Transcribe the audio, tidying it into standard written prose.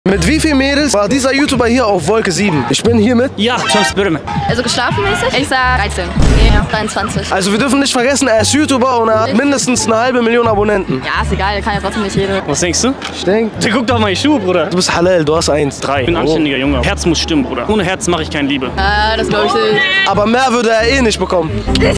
Mit wie vielen Mädels war dieser YouTuber hier auf Wolke 7? Ich bin hier mit. Ja, Thomas Bürme. Also geschlafenmäßig? Ich sag 13. Ja, 23. Also wir dürfen nicht vergessen, er ist YouTuber und er hat mindestens 1,5 Million Abonnenten. Ja, ist egal, kann ja trotzdem nicht jeder. Was denkst du? Ich denke, Der guckt auf meine Schuhe, Bruder. du bist Halal, du hast 1. 3. Ich bin ein anständiger Junge. Herz muss stimmen, Bruder. Ohne Herz mache ich keine Liebe. Das glaube ich nicht. Aber mehr würde er eh nicht bekommen.